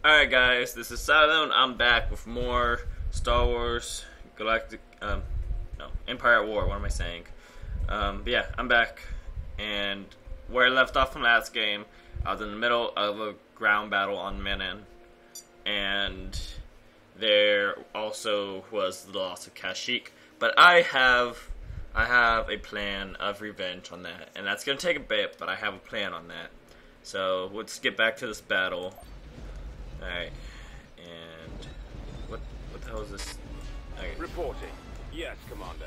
Alright guys, this is Silent. I'm back with more Star Wars Galactic, no, Empire at War, what am I saying? But yeah, I'm back, and where I left off from last game, I was in the middle of a ground battle on Menan, and there also was the loss of Kashyyyk, but I have a plan of revenge on that, and that's gonna take a bit, but I have a plan on that. So, let's get back to this battle. Alright, and what the hell is this? Okay. Reporting. Yes, Commander.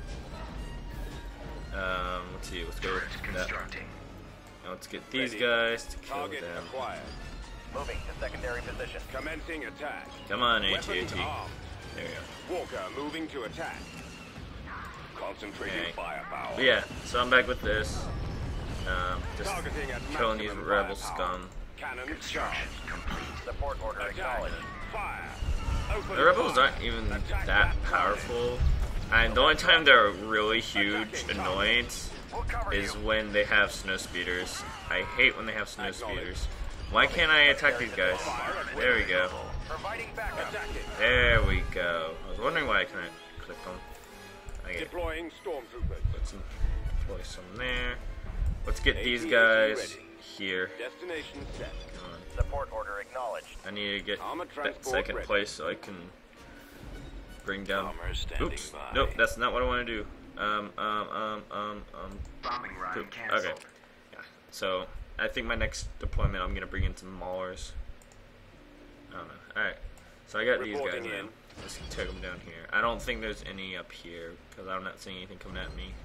Let's see, let's go with that. Constructing. Now let's get these Ready. guys to kill Target them. acquired. Moving to secondary position. Commencing attack. Come on, Weapons AT-AT. armed. There you go. Walker moving to attack. Concentrating Okay. firepower. But yeah, so I'm back with this. Just Targeting at killing these maximum rebel firepower. scum. Cannon Construction complete. Support order charged. Attack. acknowledged. Fire. Open The rebels fire. aren't even Attack that powerful. And the only time they're really huge annoyance We'll cover is you. when they have snow speeders. I hate when they have snow speeders. Why can't I attack these guys? There we go. Providing backup. Attacking. There we go. I was wondering why I couldn't click on. Okay, Deploying stormtroopers. let's deploy some there. Let's get these AT-AT guys ready. here. Destination set. Come on. Support order acknowledged. I need to get Armor that transport second ready. place so I can bring down. Bomber standing Oops. by. Nope, that's not what I want to do. Bombing run Poop. canceled. Okay. Yeah. So I think my next deployment, I'm gonna bring in some maulers. I don't know. All right. So I got these guys Reporting now. in. Let's take them down here. I don't think there's any up here because I'm not seeing anything coming at me.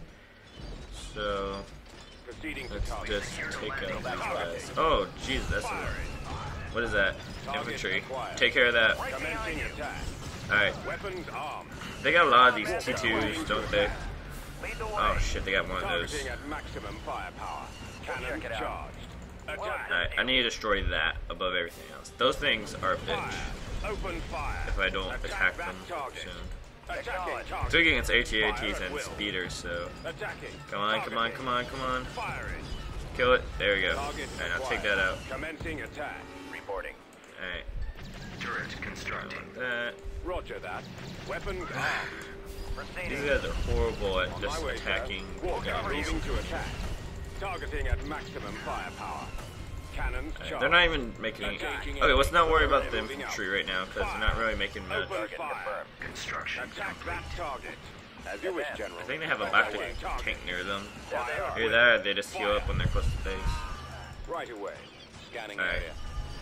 So Proceeding to let's target. just take out these guys. Oh, jeez, that's Firing. what is that? Target Infantry. acquired. Take care of that. Commencing attack. All right. Weapons armed. They got a lot of these T2s, don't they? Lead the way. Oh shit, they got one of those. Targeting at maximum firepower. Cannon Check it out. charged. Attack. Alright, I need to destroy that above everything else. Those things are a bitch Fire. Open fire. if I don't attack that them target. soon. Attacking It's target. good against AT-ATs Fire at and will. speeders, so Attacking. come on, come on, Targeting. come on, come on. Firing. Kill it. There we go. Target Alright, I'll take acquired. that out. Commencing attack. Reporting. Alright, Turret I constructing. want that. Roger that. Weapons armed. These Proceeding. guys are horrible at On just my way, sir. attacking Walker guys. moving to attack. Targeting at maximum firepower. Cannons charged. They're not even making any... Attacking Okay, let's not worry about the moving out. infantry right now, because they're not really making much. Open Target fire. confirmed. Construction Attack complete. that target. As you wish, General. I think they have a Right back away. tank near them. There they are. Either that or they just heal up when they're close to base. Right away. Scanning Alright. area.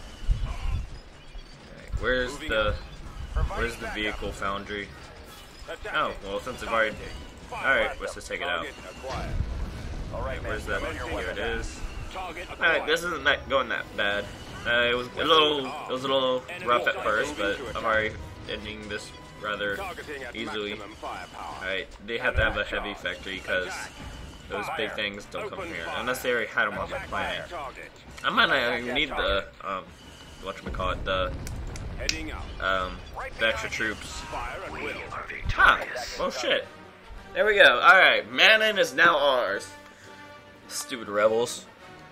Alright, where's the Providing backup. Vehicle foundry? Attacking. Oh, well, since I've already... Fire. Alright, let's just take it out. Target acquired. All right, Where's men. that? On your Here weapon. it is. Target Alright, acquired. this isn't going that bad. It was a little rough at first, but I'm already ending this rather Targeting at easily. maximum firepower. Alright, they have to have a heavy factory because those big things don't come here. Unless they already had them on my Attack planet. that target. I might not even need the, whatchamacallit, Heading out. the extra troops. Fire and will. Are Huh, victorious. well shit. There we go. Alright, Manon is now ours. Stupid rebels.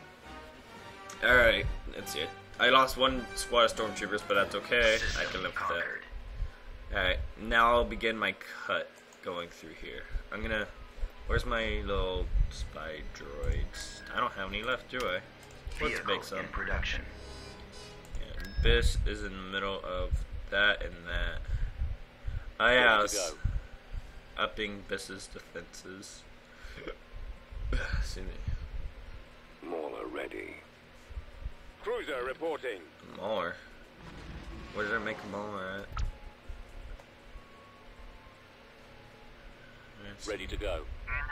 Alright, that's it. I lost one squad of stormtroopers, but that's okay. I can live with Conquered. that. Alright, now I'll begin my cut going through here. I'm gonna... Where's my little spy droids? I don't have any left, do I? Let's Vehicle make some. in production. And this is in the middle of that and that. I Ready to was upping Biss's defenses. See me. Mauler ready. Cruiser reporting. Mauler. Where did I make a Mauler at? Let's see. Ready to go.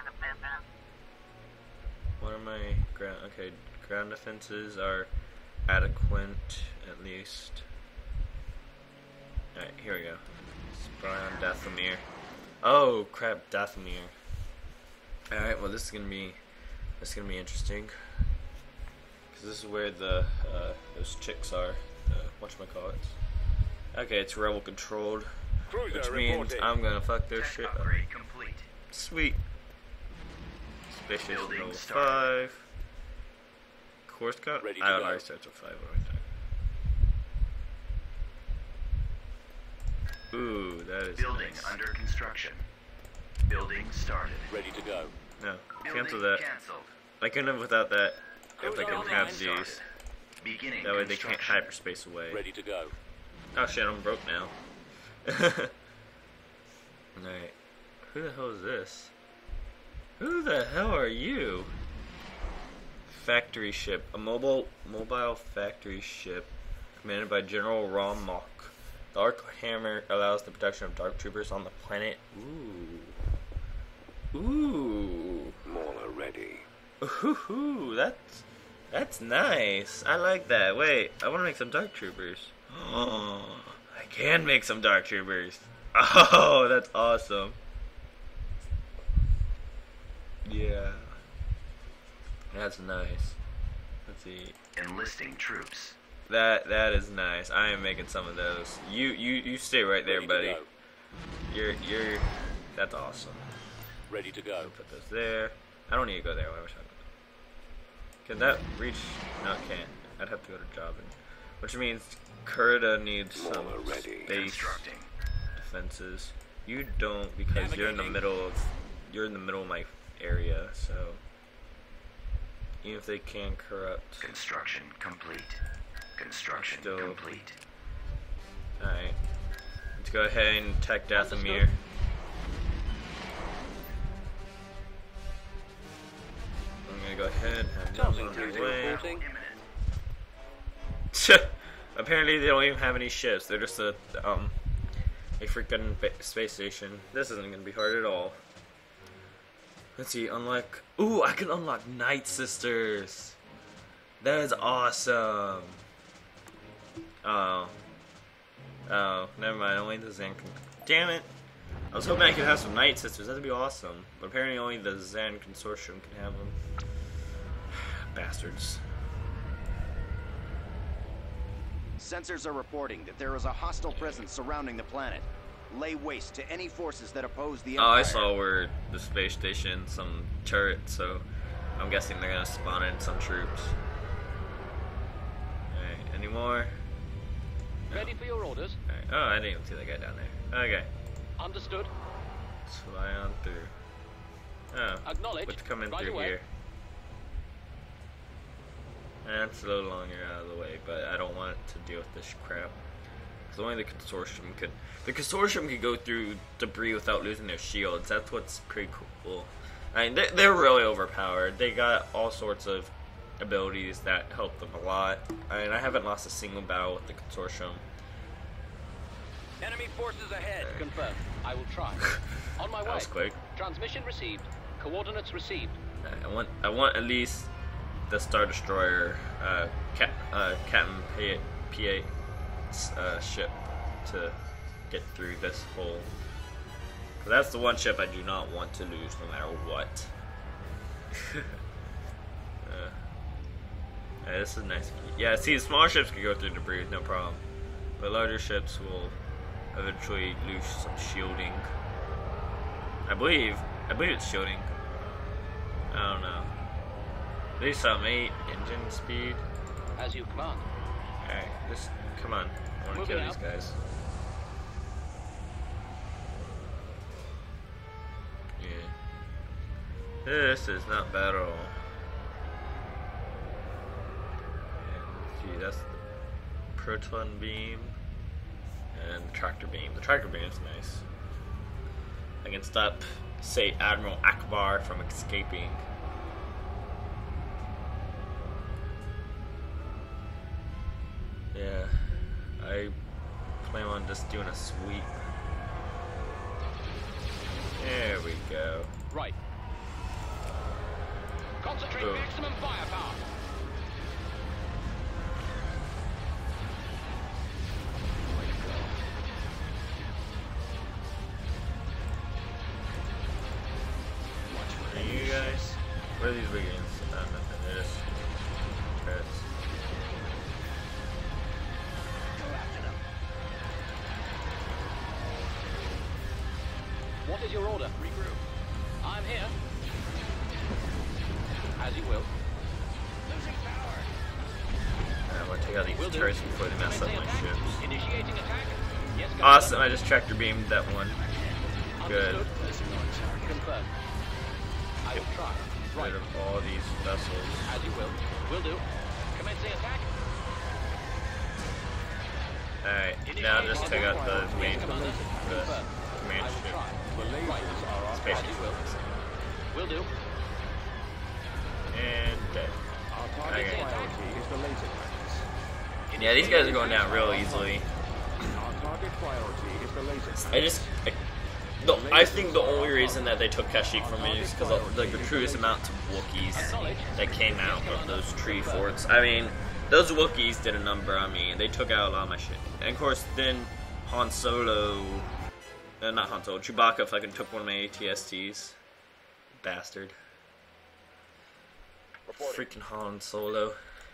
What are my ground? Okay, ground defenses are adequate at least. Alright, here we go. Spy on Dathomir. Oh crap, Dathomir. Alright, well this is gonna be interesting. Cause this is where the those chicks are. Whatchamacallits. Okay, it's rebel controlled. Cruiser Which means reporting. I'm gonna fuck their shit up. Upgrade complete. Sweet. Space Station Building level started. 5. Course cut? Ready to I go. already starts with 5 right Ooh, that is Building nice. under construction. Building started. Ready to go. No, Building cancel that. canceled. I can live without that. If I Building can online. have these. Beginning That way they can't construction. hyperspace away. Ready to go. Oh shit, I'm broke now. Alright. Who the hell is this? Who the hell are you? Factory ship. A mobile factory ship commanded by General Rom Mok. The Arc Hammer allows the production of dark troopers on the planet. Ooh. Mauler ready. Ooh, that's nice. I like that. Wait, I want to make some dark troopers. Oh, I can make some dark troopers. Oh, that's awesome. Yeah. That's nice. Let's see. Enlisting troops. That is nice. I am making some of those. You stay right there, Ready to buddy. go. You're that's awesome. Ready to go. Put those there. I don't need to go there. What am I talking about? Can that reach? No, it can't. I'd have to go to Jobin. Which means Kurita needs some Mauler ready. space Constructing. defenses. You don't because you're in the Navigating. middle of my area, so even if they can corrupt. Construction complete. Construction Still- complete. Alright. Let's go ahead and attack Dathomir. Understood. I'm gonna go ahead and have them Tossing on through their way. reporting. Imminent. Apparently they don't even have any ships. They're just a freaking space station. This isn't gonna be hard at all. Let's see, unlock. Ooh, I can unlock Night Sisters. That is awesome. Oh, never mind. Only the Zen can. Damn it! I was hoping I could have some Night Sisters. That'd be awesome. But apparently only the Zen Consortium can have them. Bastards. Sensors are reporting that there is a hostile presence surrounding the planet. Lay waste to any forces that oppose the Oh, Empire. I saw where the space station, some turret, so I'm guessing they're gonna spawn in some troops. Alright, any more? Ready for your orders. Alright. Oh, I didn't even see that guy down there. Okay, Understood. let's fly on through. Oh, Acknowledged. what's coming Right through away. here? That's a little longer out of the way, but I don't want to deal with this crap. Because only the consortium could. The consortium could go through debris without losing their shields. That's what's pretty cool. I mean, they're really overpowered. They got all sorts of abilities that help them a lot. I mean, I haven't lost a single battle with the consortium. Enemy forces ahead. Confirmed. I will try. On my way. That was quick. Transmission received. Coordinates received. I want at least the Star Destroyer, Captain P8's ship to get through this hole. 'Cause that's the one ship I do not want to lose, no matter what. Yeah, this is nice. Yeah, see, smaller ships can go through debris with no problem, but larger ships will eventually lose some shielding. I believe it's shielding. I don't know. At least some 8 engine speed. As you command. Alright, just come on. I want to Moving kill out. these guys. Yeah. This is not bad at all. And see, that's the proton beam and the tractor beam. The tractor beam is nice. I can stop, say, Admiral Akbar from escaping. Yeah, I plan on just doing a sweep. There we go. Right. Concentrate Boom. maximum firepower. Are you guys? What are these wiggins? Nothing. They're just turrets. What is your order? Regroup. I'm here. As you will. Losing power. I want to take out Will these do. turrets before they mess up my ships. Initiating attack. Yes, Commander. Awesome, I just tractor beamed that one. Good. Understood. Confirmed. I will try. Rid Right. of all these vessels. As you will. Will do. Commencing attack. Alright, now just take out the main Yes, Commander. the Confirmed. command I will ship. try. Right. Spaceship. As you will. Will do. And dead. Okay. Priority is the laser cannons. Yeah, these guys are going down real easily. Our target priority is the laser cannons. I think the only reason that they took Kashyyyk from me is because of the gratuitous amount of Wookiees that came out of those tree forts. I mean, those Wookiees did a number on me, and they took out a lot of my shit. And of course, then Han Solo, not Han Solo, Chewbacca fucking took one of my ATSTs. Bastard. Freaking Han Solo.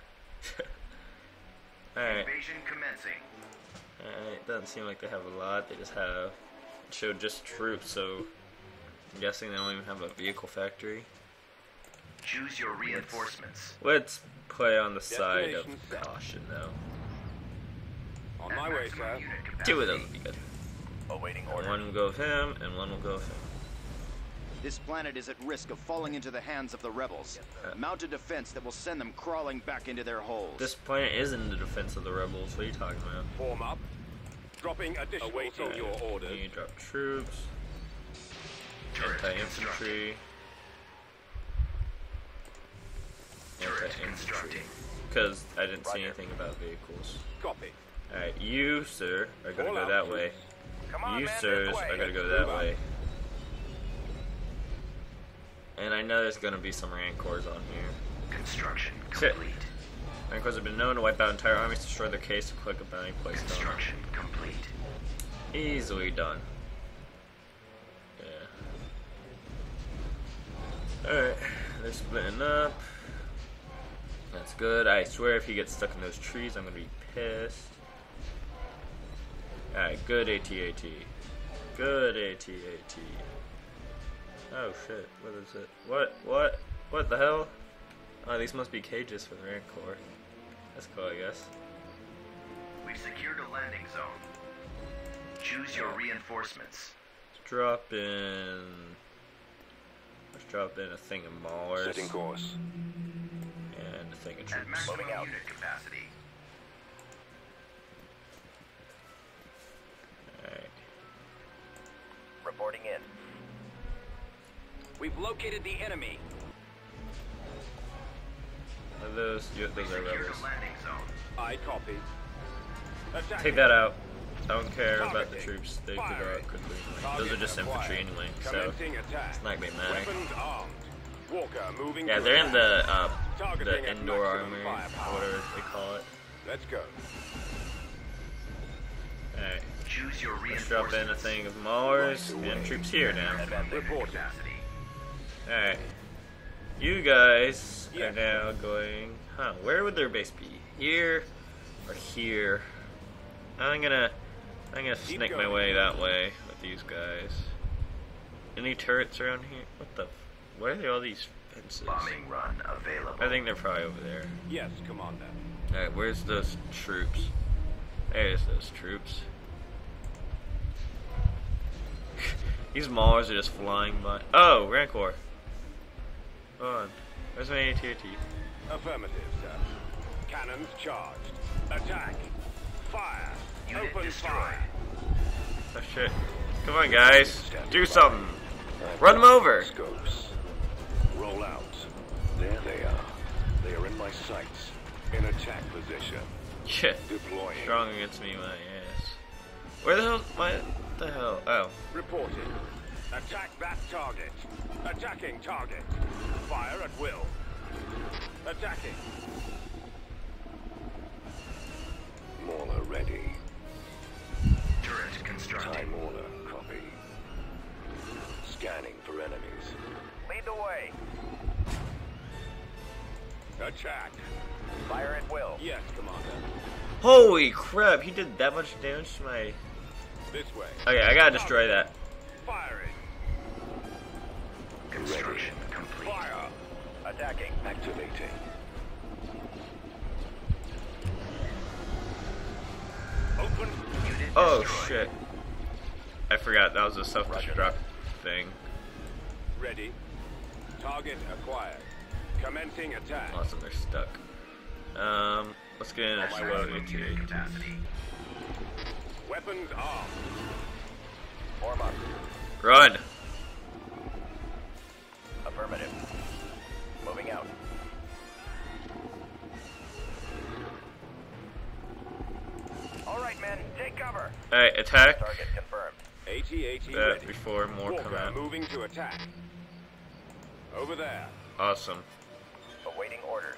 Alright. Invasion commencing. Alright, doesn't seem like they have a lot. They just have showed just troops, so I'm guessing they don't even have a vehicle factory. Choose your reinforcements. Let's play on the side of Destination set. caution, though. On At my way, maximum sir. unit capacity. Two of those would be good. Awaiting One order. will go with him, and one will go with him. This planet is at risk of falling into the hands of the rebels. Mount a defense that will send them crawling back into their holes. This planet is in the defense of the rebels. What are you talking about? Form up. Dropping additional Alright, your orders. You drop troops, Turret anti-infantry, Turret anti-infantry. constructing. Because I didn't see anything about vehicles. Copy. Alright, you, sir, are gonna All go out, that way. You, sirs, are gonna go that way. And I know there's gonna be some Rancors on here. Construction Shit. complete. Rancors have been known to wipe out entire armies, destroy their case, to click a bounty placed on them. Construction complete. Easily done. Yeah. Alright, they're splitting up. That's good. I swear if he gets stuck in those trees, I'm gonna be pissed. Alright, good AT-AT. Good AT-AT. Oh shit, what is it? What the hell? Oh, these must be cages for the Rancor. That's cool, I guess. We've secured a landing zone. Choose your reinforcements. Let's drop in a thing of Maulers. Setting course. And a thing of At troops. maximum unit capacity. Alright. Reporting in. We've located the enemy. Are those are We've secured rebels. a landing zone. I copy. Attack. Take that out. I don't care about the troops. They could go out quickly. Those are just infantry anyway, so Commencing attack. it's not gonna matter. Weapons armed. Walker moving. Yeah, to they're in attack. the Targeting at indoor maximum army, firepower. whatever they call it. Let's go. Alright. Choose your Let's drop reinforcements. in a thing of Maulers and troops here now. At maximum unit Reporting. capacity. Alright. You guys are Yes. now going... Huh, where would their base be? Here or here? I'm gonna Keep snake my going. way that way with these guys. Any turrets around here? What the... Why are there all these fences? Bombing run available. I think they're probably over there. Yes, Commander. Alright, where's those troops? There's those troops. These Maulers are just flying by. Oh, Rancor. Hold on. Where's my AT-AT? Affirmative, sir. Cannons charged. Attack. Fire. Unit Open destroyed. fire. Oh shit. Come on, guys. Do something. Run them over. Scopes. Roll out. There they are. They are in my sights. In attack position. Shit. Deploying. Strong against me, my ass. Where the hell? What the hell? Oh. Reported. Attack that target. Attacking target. Fire at will. Attacking. Mauler ready. Turret constructing. Time order. Copy. Scanning for enemies. Lead the way. Attack. Fire at will. Yes, Commander. Holy crap! He did that much damage to my. This way. Okay, I gotta destroy that. Firing. Construction complete. Fire. Attacking. Activating. Open. Unit Oh destroyed. shit! I forgot that was a self-destruct thing. Ready. Target acquired. Commencing attack. Awesome, they're stuck. Let's get in a slow Maximum unit AT-AT. capacity. Weapons armed. Form up. Run! Affirmative. Moving out. All right, men, take cover. Alright, attack. Target confirmed. AT-AT That ready. before more come Walker out. moving to attack. Over there. Awesome. Awaiting orders.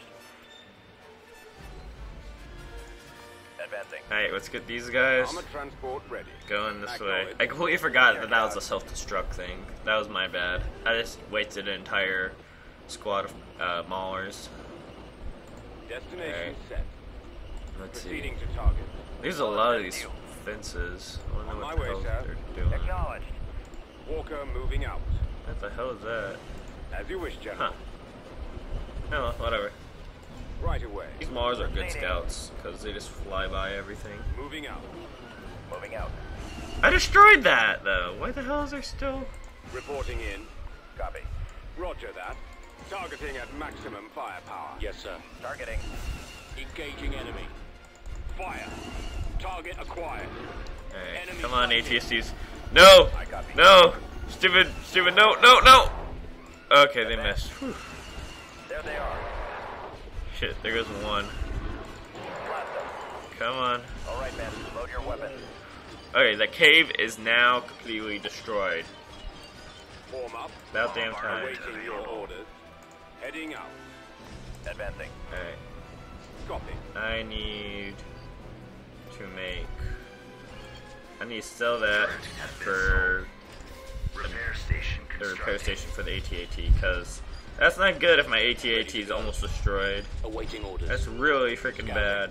Advancing. Alright, let's get these guys Armored transport ready. going this way. Acknowledged. I completely forgot that that was a self-destruct thing. That was my bad. I just wasted an entire squad of maulers. Destination Alright. set. Let's see. Proceeding to target. There's a lot of these fences. I don't know On what my the way, hell sir. they're doing. Acknowledged. Walker moving out. What the hell is that? As you wish, General. Huh. Oh, whatever. Right away. These Mars are good scouts because they just fly by everything. Moving out. Moving out. I destroyed that though. Why the hell is there still? Reporting in. Copy. Roger that. Targeting at maximum firepower. Yes, sir. Targeting. Engaging enemy. Fire. Target acquired. Alright, Enemy come on, sighted. ATSTs. No! I copy. No! Stupid, no, no, no! Okay, they missed. Whew. There they are. Shit, there goes one. Blast them. Come on. All right, men, load your weapons. Okay, the cave is now completely destroyed. Form up. About damn time. Awaiting your orders. Heading out. Advancing. Alright, Copy. I need to make... I need to sell that for Repair station the repair constructed. station for the AT-AT, because that's not good if my AT-AT is almost destroyed. Awaiting orders. That's really freaking bad.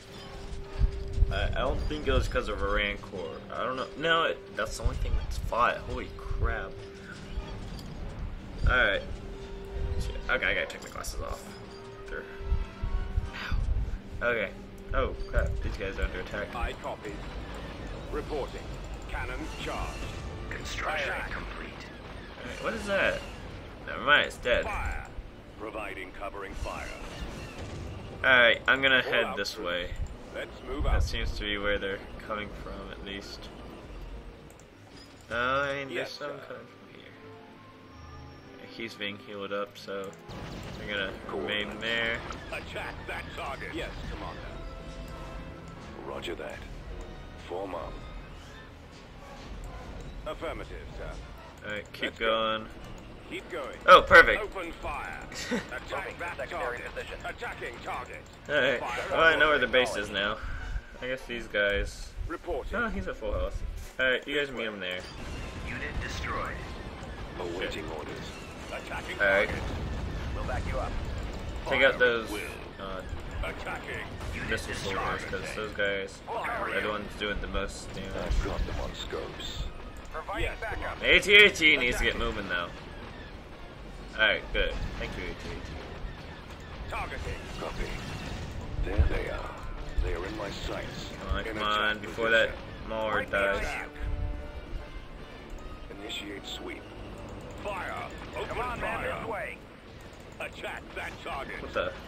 I don't think it was because of a Rancor. I don't know. No, that's the only thing that's fought. Holy crap. Alright. Okay, I gotta take my glasses off. They're... Ow. Okay. Oh, crap. These guys are under attack. I copy. Reporting. Cannons charged. Construction Fire. complete. Alright, what is that? Never mind, it's dead. Fire. Providing covering fire. Alright, I'm gonna All head out. this way. Let's move That out. seems to be where they're coming from, at least. And Yes, there's some sir. coming from here. He's being healed up, so I'm gonna remain there. Attack that target. Yes, Commander. Roger that. Form up. Affirmative, sir. Alright, keep Let's go. going. Keep going. Oh, perfect. Open fire. Attack Moving to that secondary target. position. Attacking target. Alright, Fire. well, I know where the base is now. I guess these guys... Reporting. Oh, he's at full health. Alright, you guys meet him there. Unit destroyed. Awaiting orders. Attacking Alright, target. We'll back you up. take out those Attacking. Unit missile soldiers, because those guys are the ones doing the most damage. I've got them on scopes. Providing Yes, backup. AT-AT needs to get moving now. Alright, good. Thank you, AT-AT. Targeting. Copy. There they are. They are in my sights. Come on, In come on, attack before that position. Mauler Right dies. behind Initiate sweep. Fire. Open Come on, man, fire. this way. Attack that target. What the?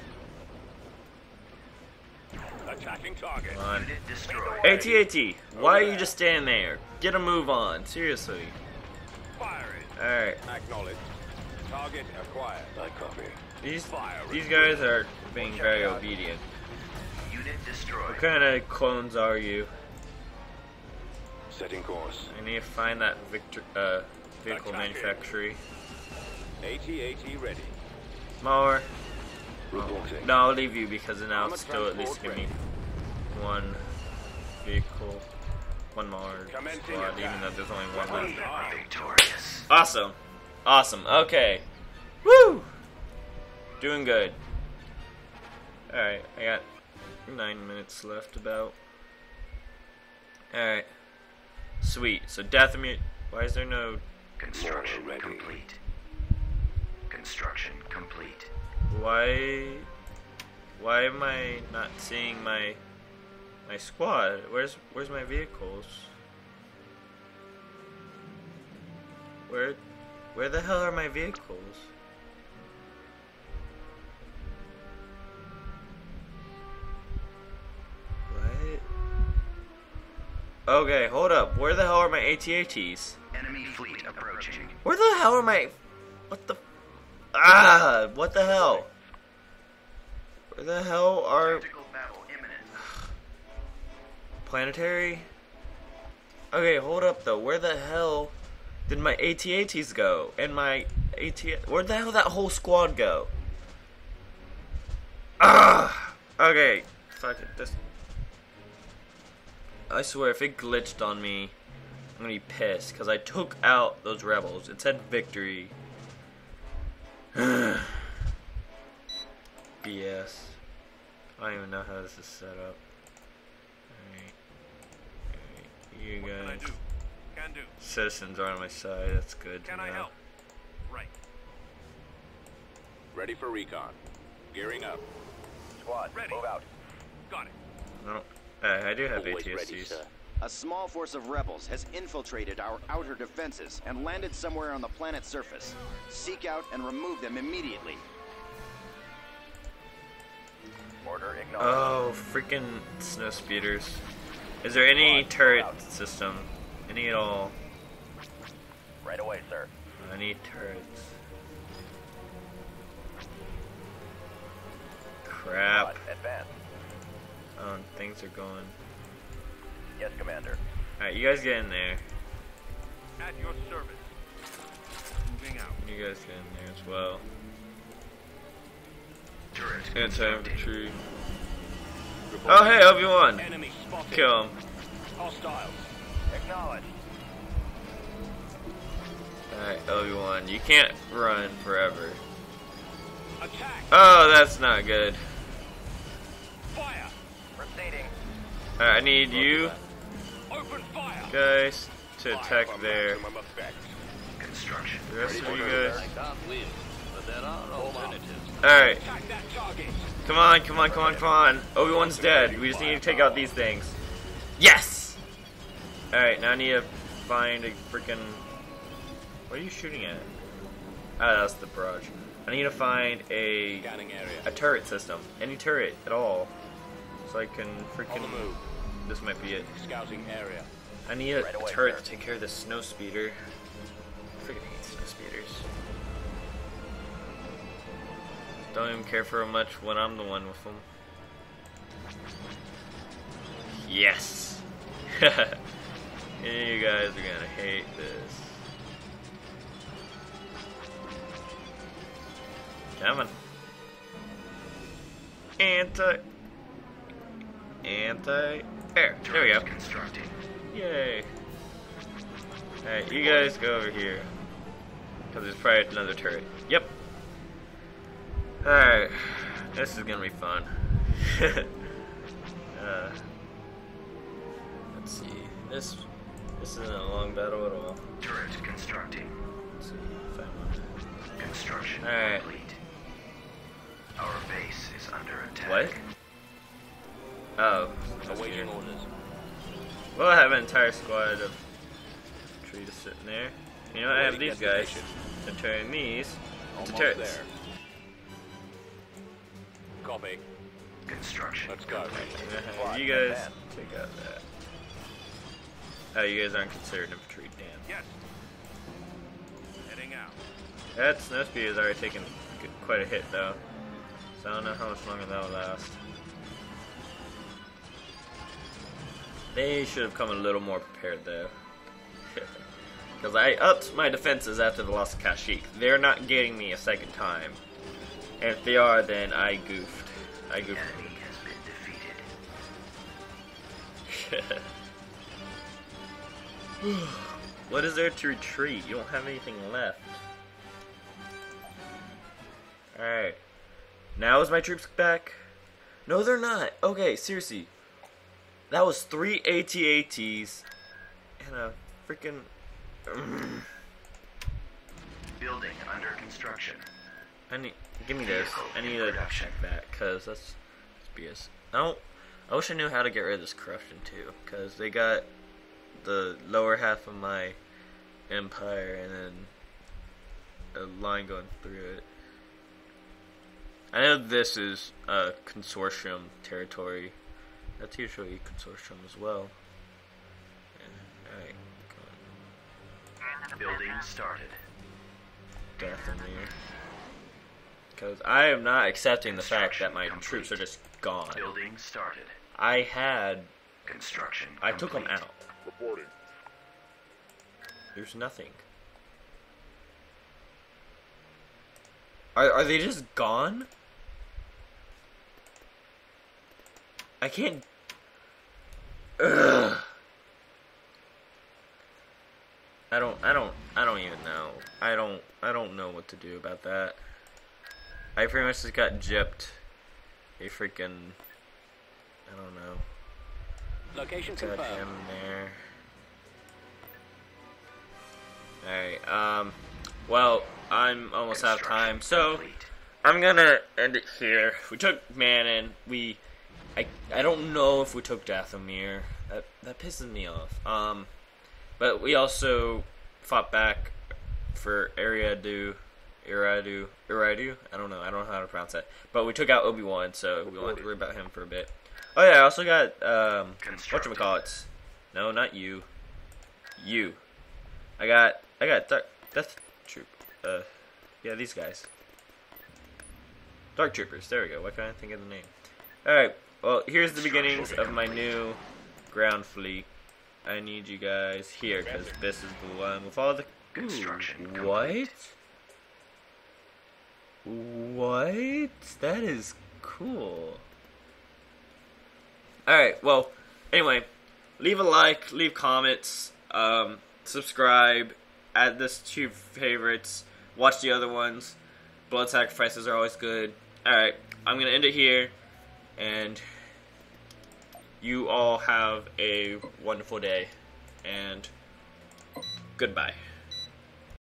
Attacking target. Come on. Unit destroyed. AT-AT, why are you just standing there? Get a move on, seriously. Firing. Alright, Acknowledged. Target acquired. I copy. these Fire. guys are being very obedient. Unit destroyed. What kind of clones are you? Setting course. I need to find that vehicle manufacturer. AT-AT ready. Mauler. Reporting. No, I'll leave you because now Armored it's still at least give me one vehicle, one Mauler Commencing squad, even attack. though there's only one Weapons left. armed. Victorious. Awesome. Awesome. Okay. Woo! Doing good. Alright, I got 9 minutes left about. Alright. Sweet. So Dathomir, why is there no... Construction Ready. complete. Construction complete. Why am I not seeing my My squad. Where's my vehicles? Where the hell are my vehicles? What? Okay, hold up. Where the hell are my AT-ATs? Enemy fleet approaching. Where the hell are my... What the... Ah! What the hell? Where the hell are... Tactical battle imminent. Planetary? Okay, hold up though. Where the hell did my AT-ATs go? And my AT... Where the hell did that whole squad go? Ah! Okay. Fuck it. This... I swear, if it glitched on me, I'm gonna be pissed. Because I took out those rebels. It said victory. BS. I don't even know how this is set up. Alright. You What can I guys. do? Can do. Citizens are on my side. That's good. to Can I know. help? Right. Ready for recon. Gearing up. Squad, ready. Move out. Got it. No. I do have Always ready, ATSTs. sir. A small force of rebels has infiltrated our outer defenses and landed somewhere on the planet's surface. Seek out and remove them immediately. Order acknowledged. Oh, freaking snow speeders. Is there any turret system? Any at all? Right away, sir. I need turrets. Crap. Advance. Oh, things are going. Yes, Commander. Alright, you guys get in there. At your service. Moving out. You guys get in there as well. Turret Anti-infantry. Oh, hey, Obi-Wan. Enemy spotted. Kill him. Hostiles. Acknowledged. Alright, Obi-Wan. You can't run forever. Attack. Oh, that's not good. Fire. Proceeding. Alright, I need you Open fire. guys to attack there. Maximum effect. construction. The rest of you guys. I can't win, but there are alternatives. Alright, Attack that target. come on, come on, come on, come on. Obi-Wan's dead. We just need to take out these things. Yes! Alright, now I need to find a freaking... What are you shooting at? Ah, that's the barrage. I need to find a Scanning area. turret system. Any turret at all. So I can On freaking... the move. This might be it. Scouting area. I need a Right away, turret sir. to take care of this snow speeder. I freaking hate snow speeders. Don't even care for them much when I'm the one with them. Yes! You guys are gonna hate this. Come on. There we go. Turret constructing. Yay. Alright, you guys go over here. Because there's probably another turret. Yep. Alright. This is gonna be fun. Let's see. This isn't a long battle at all. Turret constructing. Let's see if I want. Construction Alright. complete. Our base is under attack. What? Oh. Awaiting orders. Well, I have an entire squad of trees sitting there. You know, I have Ready, these get guys position. to turn these into Almost turrets. there. Copy. Construction. Let's go. You guys take out that. Oh, you guys aren't considered infantry, damn. Yes. Heading out. That snow speed has already taken quite a hit, though. So I don't know how much longer that will last. They should have come a little more prepared, though. Because I upped my defenses after the loss of Kashyyyk. They're not getting me a second time. And if they are, then I goofed. I goofed. Enemy has been defeated. What is there to retreat? You don't have anything left. Alright. Now is my troops back? No, they're not. Okay, seriously. That was 3 AT-ATs and a freaking... Building under construction. I need... Give me this. I need to check that, because that's BS. I wish I knew how to get rid of this corruption too, because they got the lower half of my empire and then a line going through it. I know this is consortium territory. That's usually consortium as well. Alright, Building started. Dathomir. Because I am not accepting the fact that my troops are just gone. Building started. I had... Construction I took them complete. out. Reporting. There's nothing. Are they just gone? I can't... Ugh. I don't even know. I don't know what to do about that. I pretty much just got gypped. A freaking... I don't know. Location Got confirmed. him there. Alright, well, I'm almost out of time, so Complete. I'm gonna end it here. We took Manon. I don't know if we took Dathomir. That pisses me off. But we also fought back for Eriadu. I don't know how to pronounce that. But we took out Obi-Wan, so we won't have to worry about him for a bit. Oh yeah, I also got whatchamacallits. No, not you. You. I got Death Troop. Yeah, these guys. Dark Troopers. There we go. Why can't I think of the name? Alright, well, here's the beginnings of my new ground fleet. I need you guys here, because this is the one with all the... Construction Ooh, what? What? That is cool. Alright, well, anyway, leave a like, leave comments, subscribe, add this to your favorites, watch the other ones. Blood sacrifices are always good. Alright, I'm going to end it here, and you all have a wonderful day, and goodbye.